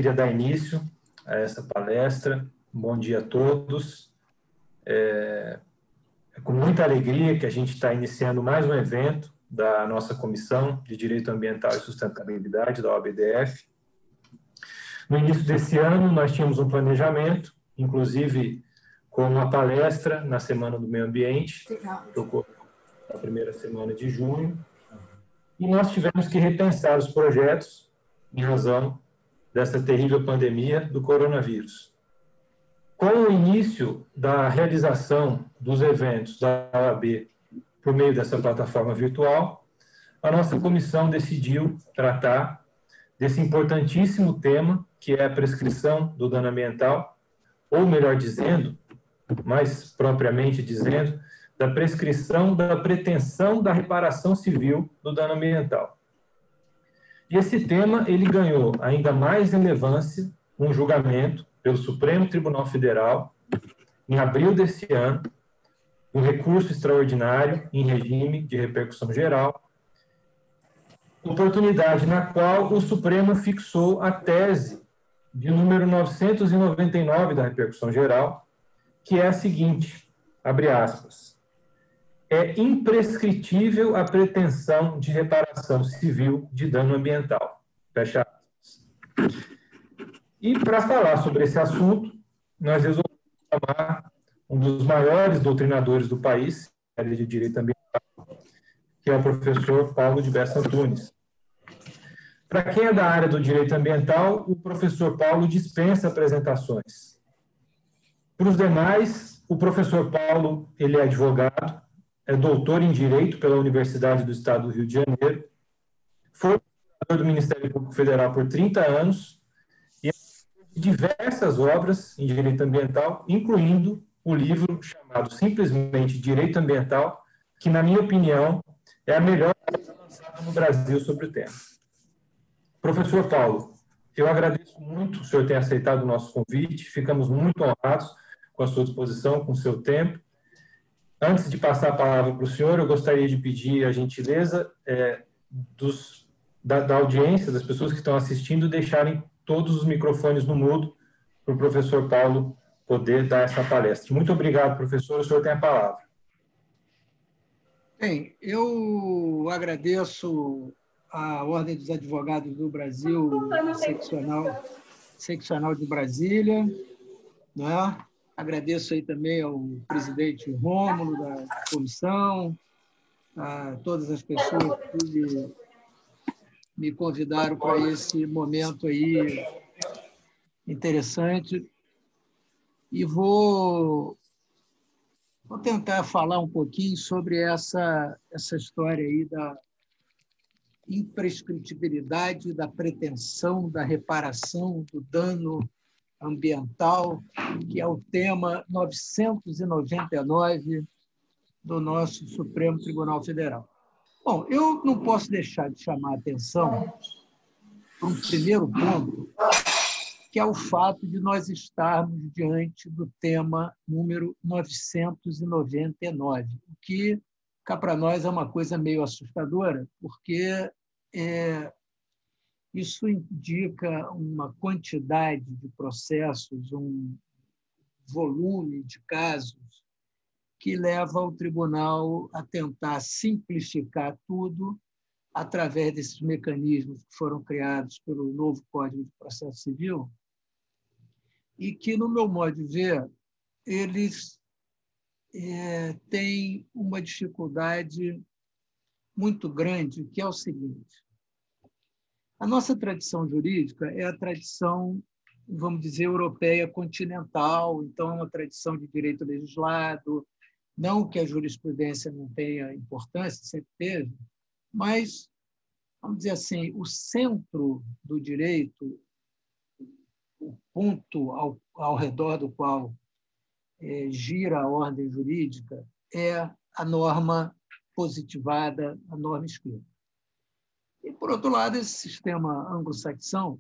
queria dar início a essa palestra. Bom dia a todos. É com muita alegria que a gente está iniciando mais um evento da nossa Comissão de Direito Ambiental e Sustentabilidade, da OABDF. No início desse ano, nós tínhamos um planejamento, inclusive com uma palestra na Semana do Meio Ambiente, que ocorreu na primeira semana de junho, e nós tivemos que repensar os projetos em razão dessa terrível pandemia do coronavírus. Com o início da realização dos eventos da OAB por meio dessa plataforma virtual, a nossa comissão decidiu tratar desse importantíssimo tema, que é a prescrição do dano ambiental, ou melhor dizendo, mais propriamente dizendo, da prescrição da pretensão da reparação civil do dano ambiental. E esse tema ele ganhou ainda mais relevância com um julgamento pelo Supremo Tribunal Federal, em abril desse ano, um recurso extraordinário em regime de repercussão geral, oportunidade na qual o Supremo fixou a tese de número 999 da repercussão geral, que é a seguinte, abre aspas, é imprescritível a pretensão de reparação civil de dano ambiental, fecha aspas. E para falar sobre esse assunto, nós resolvemos chamar um dos maiores doutrinadores do país, na área de direito ambiental, que é o professor Paulo de Bessa Antunes. Para quem é da área do direito ambiental, o professor Paulo dispensa apresentações. Para os demais, o professor Paulo, ele é advogado, é doutor em Direito pela Universidade do Estado do Rio de Janeiro, foi professor do Ministério Público Federal por 30 anos e de diversas obras em direito ambiental, incluindo o livro chamado simplesmente Direito Ambiental, que, na minha opinião, é a melhor lançada no Brasil sobre o tema. Professor Paulo, eu agradeço muito o senhor ter aceitado o nosso convite, ficamos muito honrados com a sua disposição, com o seu tempo. Antes de passar a palavra para o senhor, eu gostaria de pedir a gentileza da audiência, das pessoas que estão assistindo, deixarem todos os microfones no mudo para o professor Paulo poder dar essa palestra. Muito obrigado, professor. O senhor tem a palavra. Bem, eu agradeço a Ordem dos Advogados do Brasil, seccional de Brasília, né? Agradeço aí também ao presidente Rômulo da comissão, a todas as pessoas que me convidaram para esse momento aí interessante. E vou tentar falar um pouquinho sobre essa história aí da imprescritibilidade, da pretensão, da reparação do dano ambiental, que é o tema 999 do nosso Supremo Tribunal Federal. Bom, eu não posso deixar de chamar a atenção para um primeiro ponto, que é o fato de nós estarmos diante do tema número 999, o que, cá para nós, é uma coisa meio assustadora, porque isso indica uma quantidade de processos, um volume de casos que leva o tribunal a tentar simplificar tudo através desses mecanismos que foram criados pelo novo Código de Processo Civil e que, no meu modo de ver, eles têm uma dificuldade muito grande, que é o seguinte: a nossa tradição jurídica é a tradição, vamos dizer, europeia continental, então é uma tradição de direito legislado, não que a jurisprudência não tenha importância, sempre teve, mas, vamos dizer assim, o centro do direito, o ponto ao redor do qual gira a ordem jurídica, é a norma positivada, a norma escrita. E, por outro lado, esse sistema anglo-saxão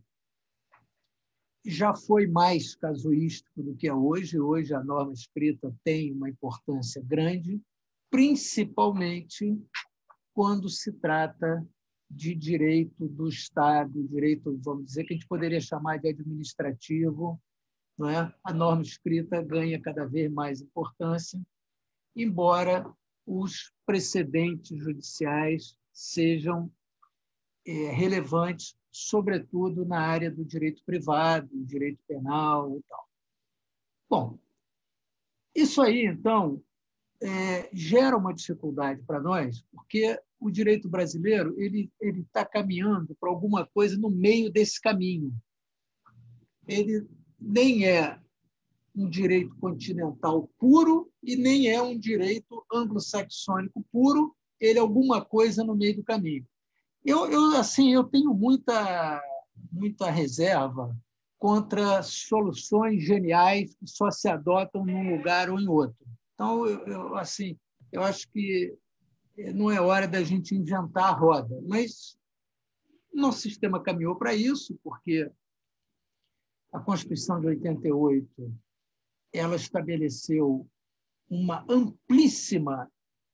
já foi mais casuístico do que é hoje. Hoje, a norma escrita tem uma importância grande, principalmente quando se trata de direito do Estado, direito, vamos dizer, que a gente poderia chamar de administrativo, não é? A norma escrita ganha cada vez mais importância, embora os precedentes judiciais sejam relevantes, sobretudo na área do direito privado, direito penal e tal. Bom, isso aí, então, gera uma dificuldade para nós, porque o direito brasileiro ele está caminhando para alguma coisa no meio desse caminho. Ele nem é um direito continental puro e nem é um direito anglo-saxônico puro, ele é alguma coisa no meio do caminho. Eu tenho muita reserva contra soluções geniais que só se adotam num lugar ou em outro. Então, eu acho que não é hora da gente inventar a roda, mas o nosso sistema caminhou para isso, porque a Constituição de 88 ela estabeleceu uma amplíssima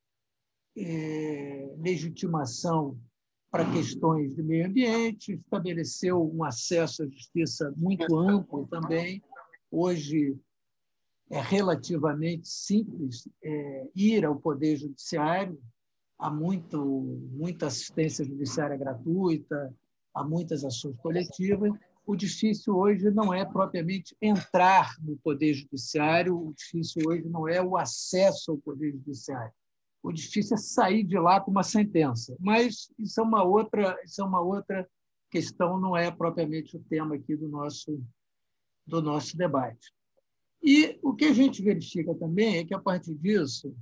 legitimação para questões de meio ambiente, estabeleceu um acesso à justiça muito amplo também. Hoje é relativamente simples ir ao Poder Judiciário, há muita assistência judiciária gratuita, há muitas ações coletivas. O difícil hoje não é propriamente entrar no Poder Judiciário, o difícil hoje não é o acesso ao Poder Judiciário. O difícil é sair de lá com uma sentença. Mas isso é uma outra questão, não é propriamente o tema aqui do nosso debate. E o que a gente verifica também é que, a partir disso,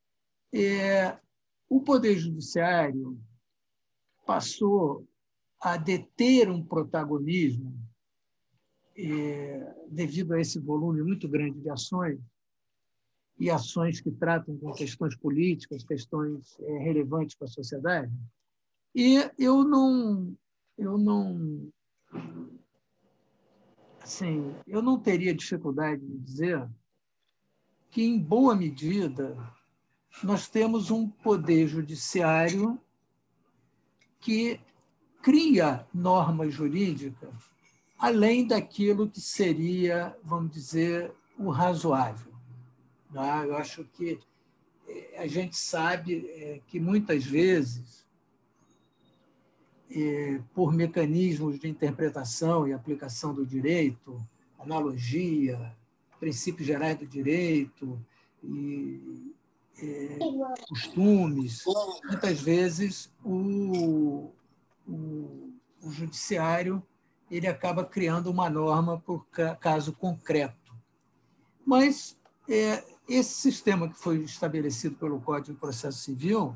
o Poder Judiciário passou a deter um protagonismo devido a esse volume muito grande de ações, e ações que tratam com questões políticas, questões relevantes para a sociedade. E eu não teria dificuldade de dizer que, em boa medida, nós temos um poder judiciário que cria normas jurídicas além daquilo que seria, vamos dizer, o razoável. Eu acho que a gente sabe que, muitas vezes, por mecanismos de interpretação e aplicação do direito, analogia, princípios gerais do direito e costumes, muitas vezes o judiciário ele acaba criando uma norma por caso concreto. Mas esse sistema que foi estabelecido pelo Código de Processo Civil,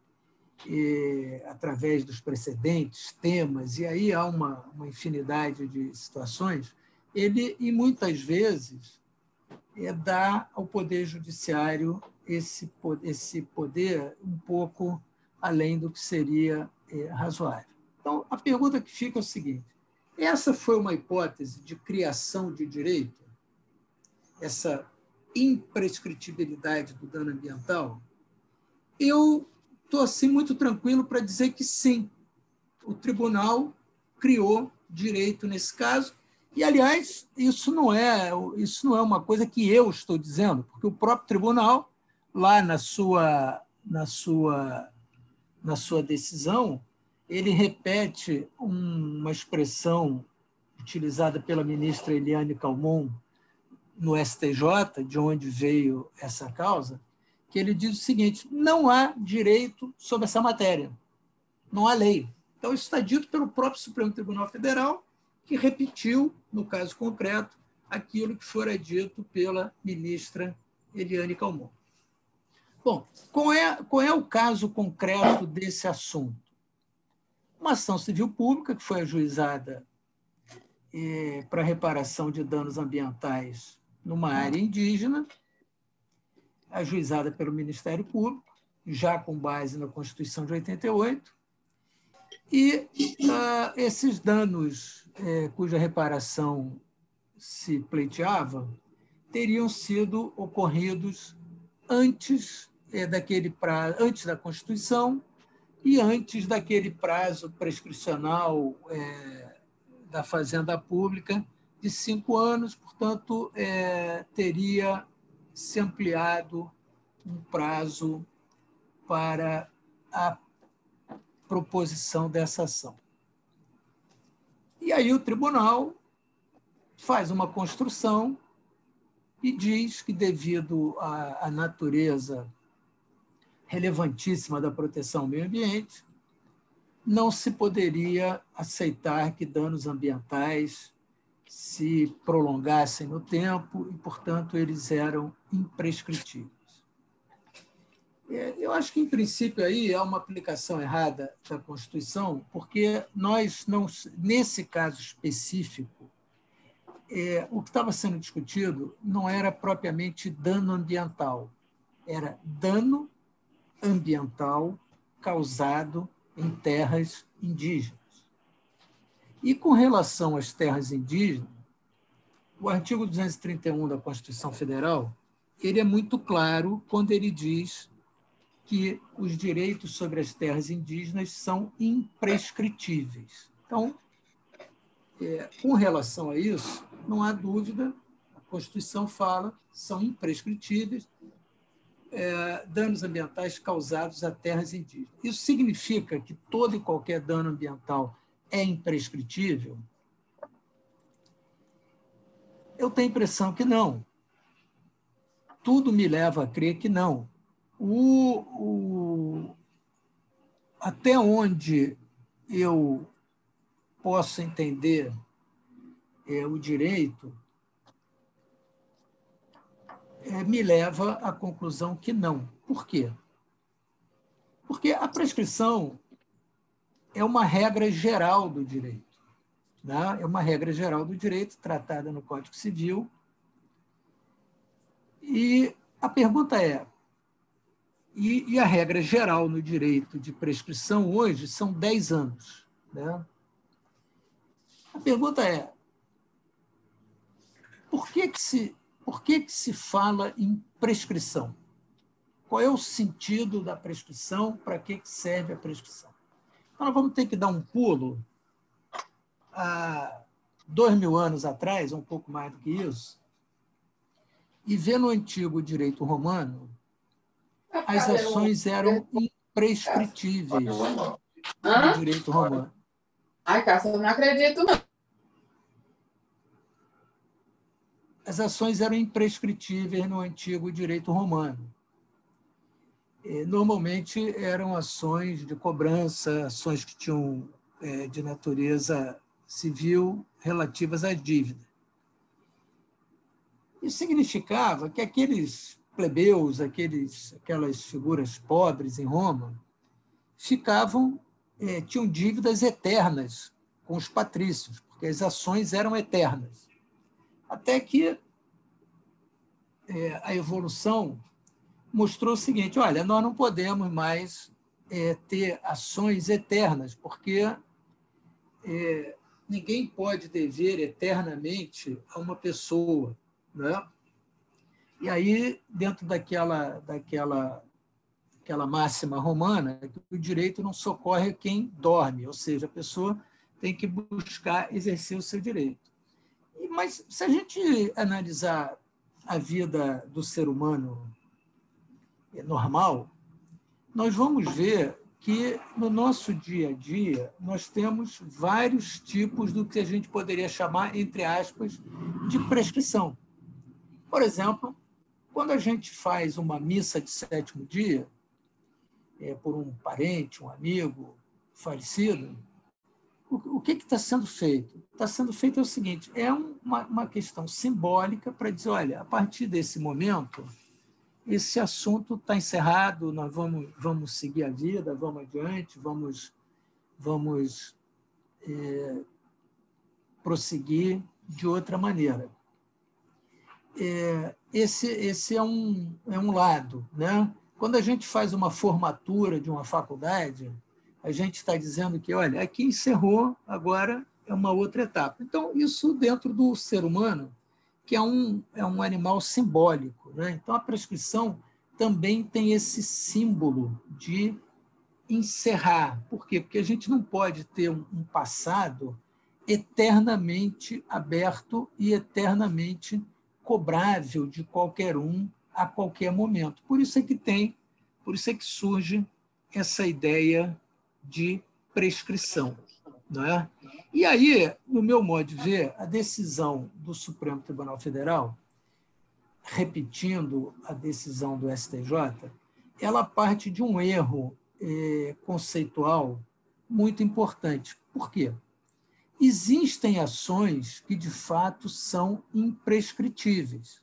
através dos precedentes, temas, e aí há uma infinidade de situações, ele, e muitas vezes, dá ao Poder Judiciário esse poder um pouco além do que seria razoável. Então, a pergunta que fica é o seguinte: essa foi uma hipótese de criação de direito? Essa imprescritibilidade do dano ambiental? Eu estou assim, muito tranquilo para dizer que sim, o tribunal criou direito nesse caso. E, aliás, isso não é uma coisa que eu estou dizendo, porque o próprio tribunal, lá na sua decisão, ele repete uma expressão utilizada pela ministra Eliane Calmon no STJ, de onde veio essa causa, que ele diz o seguinte: não há direito sobre essa matéria, não há lei. Então, isso está dito pelo próprio Supremo Tribunal Federal, que repetiu, no caso concreto, aquilo que fora dito pela ministra Eliane Calmon. Bom, qual é o caso concreto desse assunto? Uma ação civil pública que foi ajuizada para reparação de danos ambientais numa área indígena, ajuizada pelo Ministério Público, já com base na Constituição de 88, e esses danos cuja reparação se pleiteava teriam sido ocorridos antes daquele prazo, antes da Constituição, e antes daquele prazo prescricional da Fazenda Pública de 5 anos, portanto, teria se ampliado um prazo para a proposição dessa ação. E aí o tribunal faz uma construção e diz que, devido à natureza relevantíssima da proteção ao meio ambiente, não se poderia aceitar que danos ambientais se prolongassem no tempo e, portanto, eles eram imprescritíveis. Eu acho que, em princípio, aí há uma aplicação errada da Constituição, porque nós não, nesse caso específico, o que estava sendo discutido não era propriamente dano ambiental, era dano ambiental causado em terras indígenas. E, com relação às terras indígenas, o artigo 231 da Constituição Federal ele é muito claro quando ele diz que os direitos sobre as terras indígenas são imprescritíveis. Então, com relação a isso, não há dúvida, a Constituição fala, são imprescritíveis danos ambientais causados a terras indígenas. Isso significa que todo e qualquer dano ambiental é imprescritível? Eu tenho a impressão que não. Tudo me leva a crer que não. Até onde eu posso entender o direito, me leva à conclusão que não. Por quê? Porque a prescrição é uma regra geral do direito. Né? É uma regra geral do direito tratada no Código Civil. E a pergunta é, e a regra geral no direito de prescrição hoje são 10 anos. Né? A pergunta é, por que se fala em prescrição? Qual é o sentido da prescrição? Para que serve a prescrição? Então, nós vamos ter que dar um pulo há 2.000 anos atrás, um pouco mais do que isso, e ver no antigo direito romano, as ações eram imprescritíveis no direito romano. Ai, Cássio, eu não acredito, não. As ações eram imprescritíveis no antigo direito romano. Normalmente eram ações de cobrança, ações que tinham de natureza civil relativas à dívida. Isso significava que aqueles plebeus, aquelas figuras pobres em Roma, tinham dívidas eternas com os patrícios, porque as ações eram eternas. Até que a evolução mostrou o seguinte, olha, nós não podemos mais ter ações eternas, porque ninguém pode dever eternamente a uma pessoa. Né? E aí, dentro daquela máxima romana, o direito não socorre quem dorme, ou seja, a pessoa tem que buscar exercer o seu direito. Mas, se a gente analisar a vida do ser humano normal, nós vamos ver que, no nosso dia a dia, nós temos vários tipos do que a gente poderia chamar, entre aspas, de prescrição. Por exemplo, quando a gente faz uma missa de 7º dia, por um parente, um amigo falecido, o que está sendo feito? Está sendo feito o seguinte, é uma questão simbólica para dizer, olha, a partir desse momento, esse assunto está encerrado, nós vamos seguir a vida, vamos adiante, vamos prosseguir de outra maneira. Esse é um lado. Né? Quando a gente faz uma formatura de uma faculdade, a gente está dizendo que, olha, aqui encerrou, agora é uma outra etapa. Então, isso dentro do ser humano, que é um animal simbólico. Né? Então, a prescrição também tem esse símbolo de encerrar. Por quê? Porque a gente não pode ter um passado eternamente aberto e eternamente cobrável de qualquer um a qualquer momento. Por isso é que surge essa ideia de prescrição, não é? E aí, no meu modo de ver, a decisão do Supremo Tribunal Federal, repetindo a decisão do STJ, ela parte de um erro conceitual muito importante. Por quê? Existem ações que, de fato, são imprescritíveis.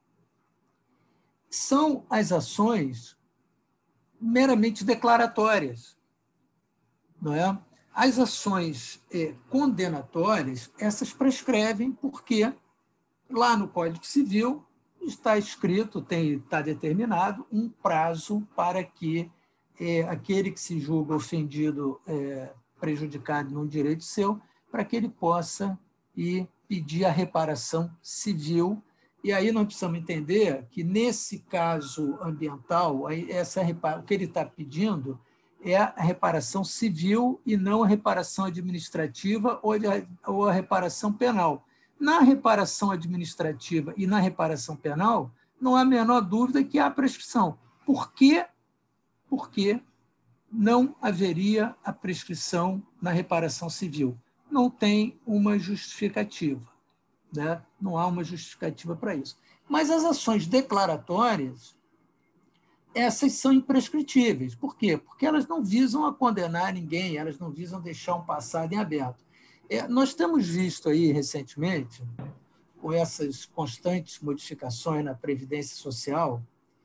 São as ações meramente declaratórias, não é? As ações condenatórias, essas prescrevem porque lá no Código Civil está escrito, está determinado um prazo para que aquele que se julga ofendido, prejudicado num direito seu, para que ele possa ir pedir a reparação civil. E aí nós precisamos entender que, nesse caso ambiental, o que ele está pedindo é a reparação civil e não a reparação administrativa ou a reparação penal. Na reparação administrativa e na reparação penal, não há a menor dúvida que há prescrição. Por quê? Porque não haveria a prescrição na reparação civil. Não tem uma justificativa, né? Não há uma justificativa para isso. Mas as ações declaratórias, essas são imprescritíveis. Por quê? Porque elas não visam a condenar ninguém, elas não visam deixar um passado em aberto. Nós temos visto aí, recentemente, com essas constantes modificações na Previdência Social,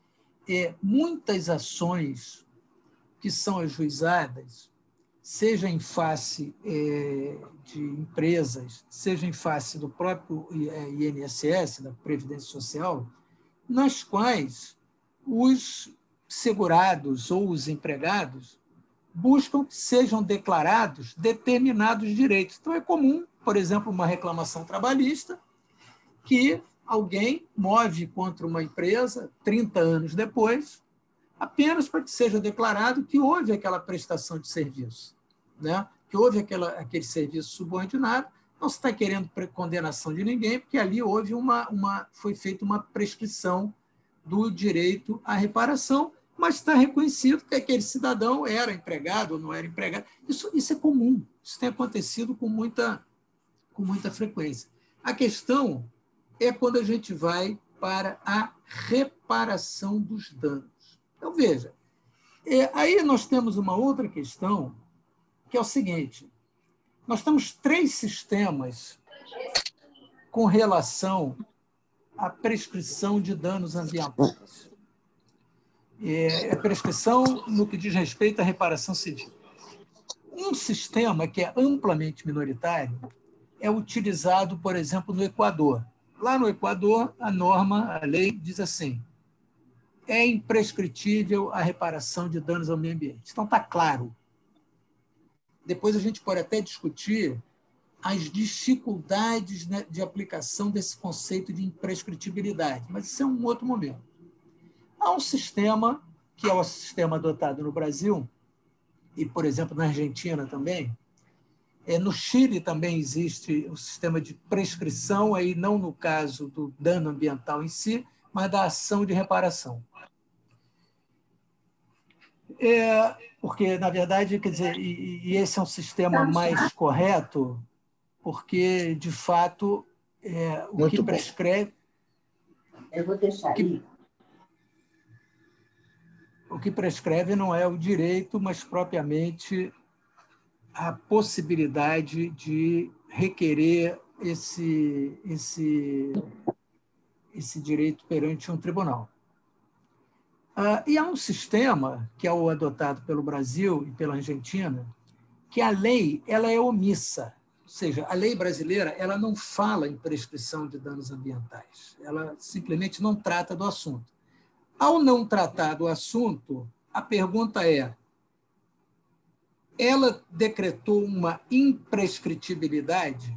muitas ações que são ajuizadas, seja em face de empresas, seja em face do próprio INSS, da Previdência Social, nas quais os segurados ou os empregados buscam que sejam declarados determinados direitos. Então, é comum, por exemplo, uma reclamação trabalhista que alguém move contra uma empresa 30 anos depois, apenas para que seja declarado que houve aquela prestação de serviço, né? Que houve aquele serviço subordinado. Não se está querendo condenação de ninguém, porque ali houve foi feita uma prescrição do direito à reparação, mas está reconhecido que aquele cidadão era empregado ou não era empregado. Isso é comum, isso tem acontecido com muita frequência. A questão é quando a gente vai para a reparação dos danos. Então, veja, aí nós temos uma outra questão, que é o seguinte: nós temos 3 sistemas com relação à prescrição de danos ambientais. A prescrição no que diz respeito à reparação civil. Um sistema que é amplamente minoritário é utilizado, por exemplo, no Equador. Lá no Equador, a lei diz assim: é imprescritível a reparação de danos ao meio ambiente. Então, está claro. Depois a gente pode até discutir as dificuldades, né, de aplicação desse conceito de imprescritibilidade, mas isso é um outro momento. Há um sistema, que é o sistema adotado no Brasil, e, por exemplo, na Argentina também. No Chile também existe o sistema de prescrição, aí não no caso do dano ambiental em si, mas da ação de reparação. Porque, na verdade, quer dizer, e esse é um sistema mais correto, porque, de fato, o que prescreve... Eu vou deixar aí. O que prescreve não é o direito, mas propriamente a possibilidade de requerer esse direito perante um tribunal. E há um sistema, que é o adotado pelo Brasil e pela Argentina, que a lei ela é omissa. Ou seja, a lei brasileira ela não fala em prescrição de danos ambientais. Ela simplesmente não trata do assunto. Ao não tratar do assunto, a pergunta é: ela decretou uma imprescritibilidade?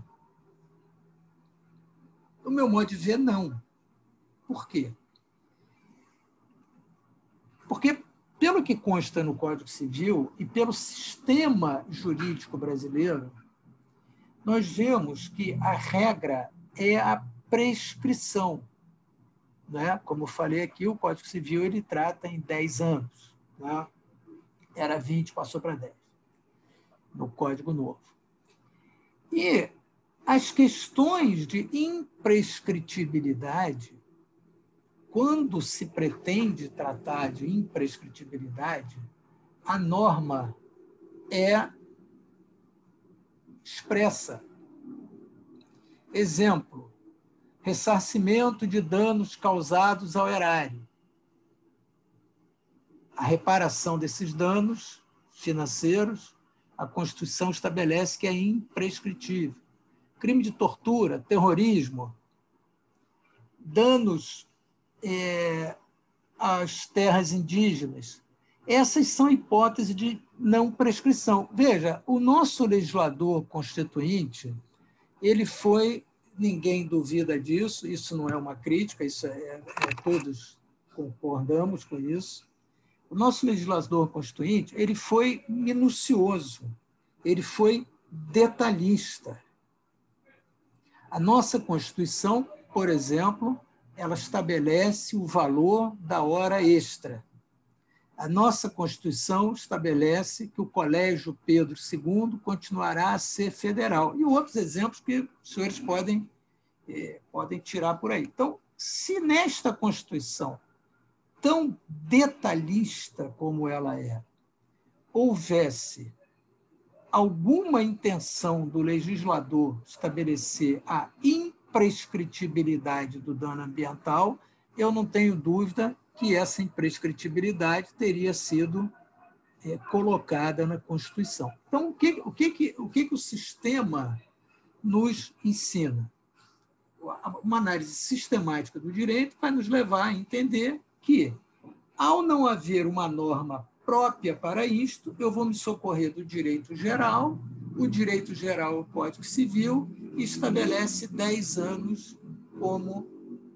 Do meu modo de ver, não. Por quê? Porque, pelo que consta no Código Civil e pelo sistema jurídico brasileiro, nós vemos que a regra é a prescrição, né? Como eu falei aqui, o Código Civil ele trata em 10 anos, né? Era 20, passou para 10, no Código Novo. E as questões de imprescritibilidade, quando se pretende tratar de imprescritibilidade, a norma é expressa. Exemplo, ressarcimento de danos causados ao erário. A reparação desses danos financeiros, a Constituição estabelece que é imprescritível. Crime de tortura, terrorismo, danos às terras indígenas. Essas são hipóteses de não prescrição. Veja, o nosso legislador constituinte, ele foi, ninguém duvida disso, isso não é uma crítica, isso todos concordamos com isso. O nosso legislador constituinte, ele foi minucioso, ele foi detalhista. A nossa Constituição, por exemplo, ela estabelece o valor da hora extra. A nossa Constituição estabelece que o Colégio Pedro II continuará a ser federal. E outros exemplos que os senhores podem tirar por aí. Então, se nesta Constituição, tão detalhista como ela é, houvesse alguma intenção do legislador estabelecer a imprescritibilidade do dano ambiental, eu não tenho dúvida que essa imprescritibilidade teria sido colocada na Constituição. Então, o que o sistema nos ensina? Uma análise sistemática do direito vai nos levar a entender que, ao não haver uma norma própria para isto, eu vou me socorrer do direito geral, o direito geral, o Código Civil, estabelece 10 anos como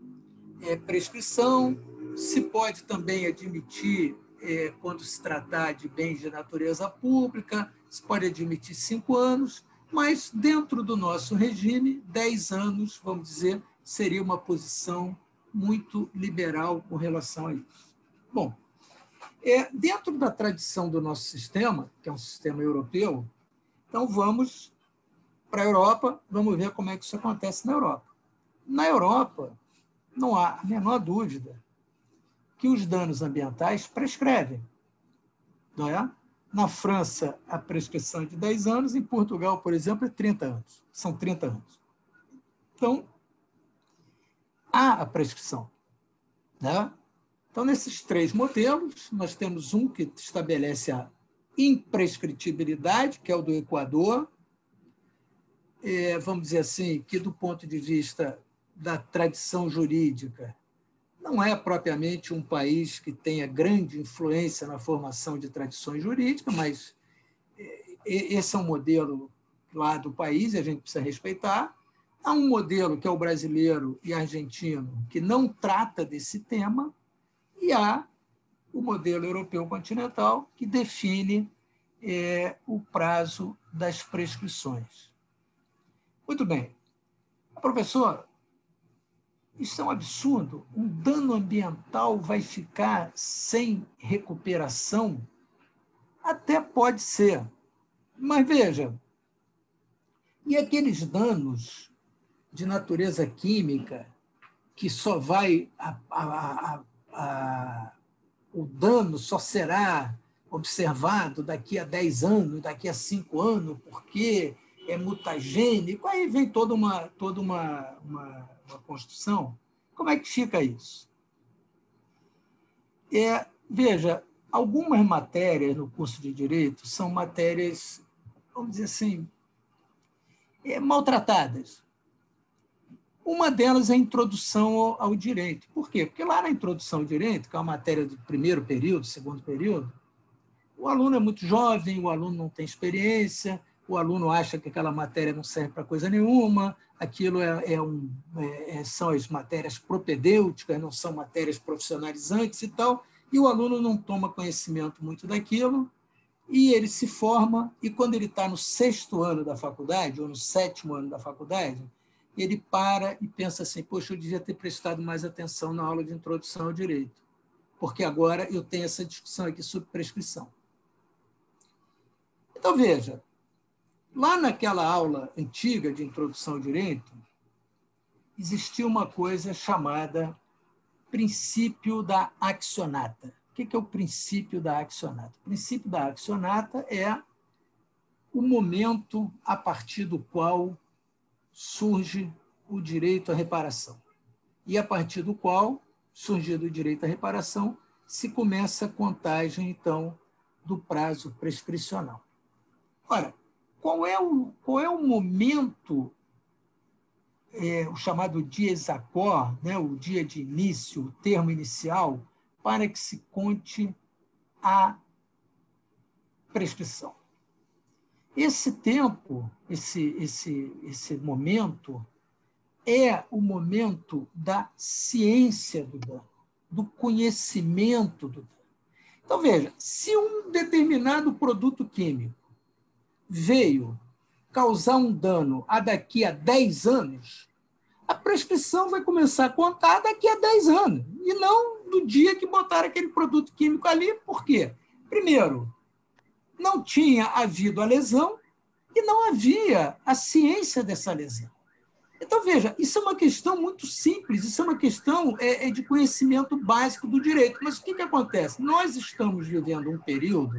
prescrição. Se pode também admitir, quando se tratar de bens de natureza pública, se pode admitir 5 anos, mas dentro do nosso regime, 10 anos, vamos dizer, seria uma posição muito liberal com relação a isso. Bom, dentro da tradição do nosso sistema, que é um sistema europeu, então vamos para a Europa, vamos ver como é que isso acontece na Europa. Na Europa, não há a menor dúvida que os danos ambientais prescrevem, não é? Na França, a prescrição é de 10 anos, em Portugal, por exemplo, é 30 anos. São 30 anos. Então, há a prescrição, né? Então, nesses 3 modelos, nós temos um que estabelece a imprescritibilidade, que é o do Equador, vamos dizer assim, que do ponto de vista da tradição jurídica, não é propriamente um país que tenha grande influência na formação de tradições jurídicas, mas esse é um modelo lá do país e a gente precisa respeitar. Há um modelo que é o brasileiro e argentino, que não trata desse tema, e há o modelo europeu continental, que define o prazo das prescrições. Muito bem. Professor, isso é um absurdo. Um dano ambiental vai ficar sem recuperação? Até pode ser. Mas, veja, e aqueles danos de natureza química que só vai... o dano só será observado daqui a 10 anos, daqui a 5 anos, porque é mutagênico, aí vem toda uma construção. Como é que fica isso? Veja, algumas matérias no curso de Direito são matérias, vamos dizer assim, maltratadas. Uma delas é a introdução ao direito. Por quê? Porque lá na introdução ao direito, que é uma matéria do primeiro período, segundo período, o aluno é muito jovem, o aluno não tem experiência, o aluno acha que aquela matéria não serve para coisa nenhuma, aquilo são as matérias propedêuticas, não são matérias profissionalizantes e tal, e o aluno não toma conhecimento muito daquilo, e ele se forma, e quando ele está no 6º ano da faculdade, ou no 7º ano da faculdade, ele para e pensa assim, poxa, eu devia ter prestado mais atenção na aula de introdução ao direito, porque agora eu tenho essa discussão aqui sobre prescrição. Então, veja, lá naquela aula antiga de introdução ao direito, existia uma coisa chamada princípio da accionata. O que é o princípio da accionata? O princípio da accionata é o momento a partir do qual surge o direito à reparação. E a partir do qual, surgindo o direito à reparação, se começa a contagem, então, do prazo prescricional. Ora, qual é o momento, o chamado dies a quo, né, o dia de início, o termo inicial, para que se conte a prescrição? Esse tempo, esse momento, é o momento da ciência do dano, do conhecimento do dano. Então, veja, se um determinado produto químico veio causar um dano daqui a 10 anos, a prescrição vai começar a contar daqui a 10 anos, e não do dia que botaram aquele produto químico ali. Por quê? Primeiro, não tinha havido a lesão e não havia a ciência dessa lesão. Então, veja, isso é uma questão muito simples, isso é uma questão de conhecimento básico do direito. Mas o que acontece? Nós estamos vivendo um período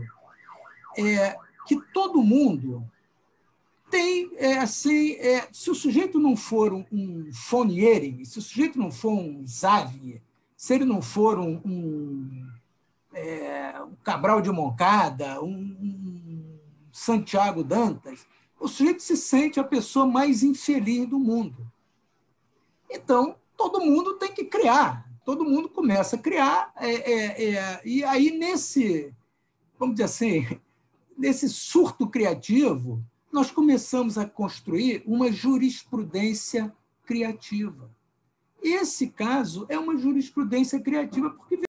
que todo mundo tem, se o sujeito não for um von Ehring, se o sujeito não for um Xavier, se ele não for um Cabral de Moncada, um Santiago Dantas, o sujeito se sente a pessoa mais infeliz do mundo. Então, todo mundo tem que criar, todo mundo começa a criar, e aí vamos dizer assim, nesse surto criativo, nós começamos a construir uma jurisprudência criativa. Esse caso é uma jurisprudência criativa porque